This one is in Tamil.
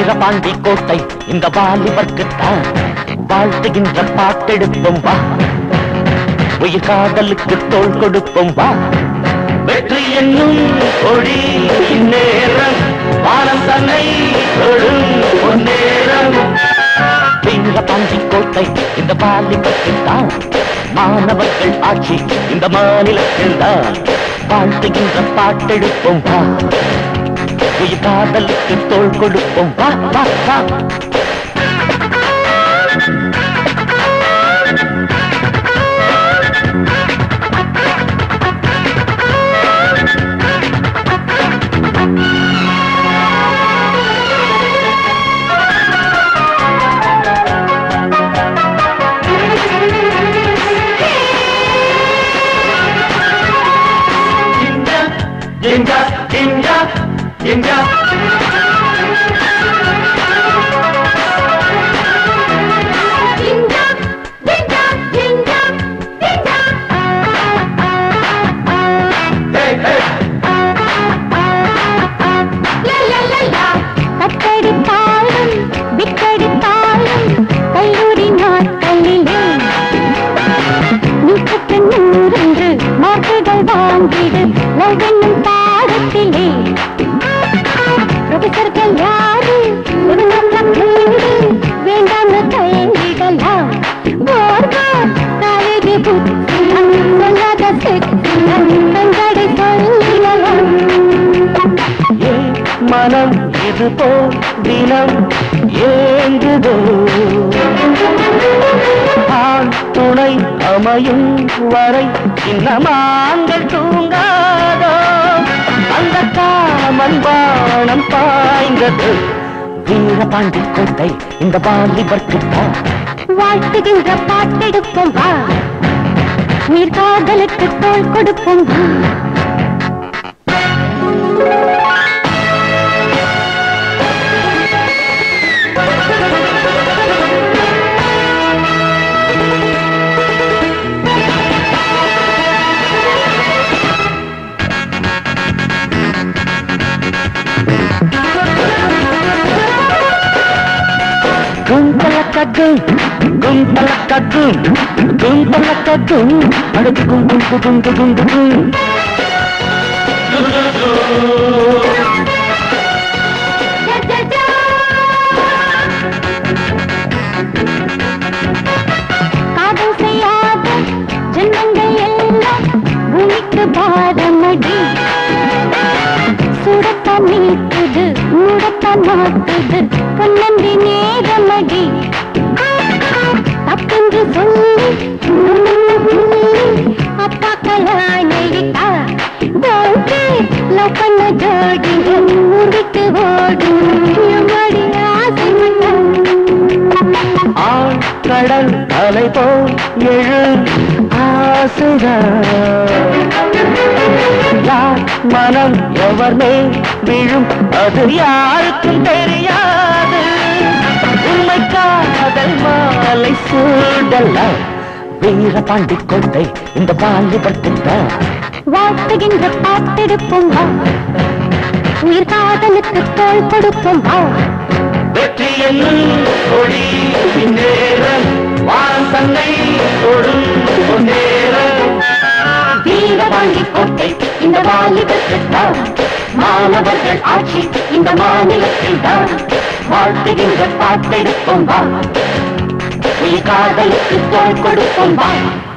வீரபாண்டி கோட்டை இந்த வாலிபர்க்குத்தான் வாழ்த்துகின்ற பாட்டெடுப்போம் வா, உயிர் காதலுக்கு தோள் கொடுப்போம் வா. வெற்றி என்னும் கொடி நேரம் வானம் தன்னை தொடும் நேரம். வீரபாண்டி கோட்டை இந்த வாலிபர்க்குத்தான் மாணவர்கள் ஆட்சி இந்த மாநிலத்தில் தான் வாழ்த்துகின்ற பாட்டெடுப்போம் வா, உயிர் காதலுக்கு தோள் கொடுப்போம் வா வா வா. India, India, India. மனம் இது போல் தினம் ஏங்குதோ, ஆண் துணை அமையும் வரை இன்னமாங்கள் தூங்காதோ, அந்த காமன் பானம் பாய்ந்தது. வீரபாண்டி கோட்டை இந்த வாலிபர்க்குத்தான் வாழ்த்துகின்ற பாட்டெடுப்போம் வா, உயிர் காதலுக்கு தோள் கொடுப்போம் வா. Gum palakadum, gum palakadum, aduk gum gum gum gum gum gum. காதல் செய்யாத ஜென்மங்கள் எல்லாம் பூமிக்கு பாரமடி, சுடத்தான் நீக்குது மூடத்தான் மாட்டுது பொன்னந்தி நேரமடி. தப்பென்று சொல்லி அப்பா கல்யாணிட்டா லவ் பண்ண ஜோடி ஊருக்கு ஓடும் ஆசை. ஆண் கடல் அலை போல் எழு ஆசைதான், யார் மனம் எவர் மேல் விழும் அது யாருக்கும் தெரியாது. உண்மை காதல் மாலை சூடலாம். வீரபாண்டி கோட்டை இந்த வாலிபர்க்குத்தான் வாழ்த்துகின்ற பாட்டெடுப்போம் வா, உயிர் காதலுக்கு தோள் கொடுப்போம் வா. வெற்றி என்னும் கொடி நேரம் வானம் தன்னை தொடும் நேரம். வீரபாண்டி கோட்டை இந்த வாலிபர்க்குத்தான் மாணவர்கள் ஆட்சி இந்த மாநிலத்தில் தான் வாழ்த்துகின்ற பாட்டெடுப்போம் வா, உயிர் காதலுக்கு தோள் கொடுப்போம் வா.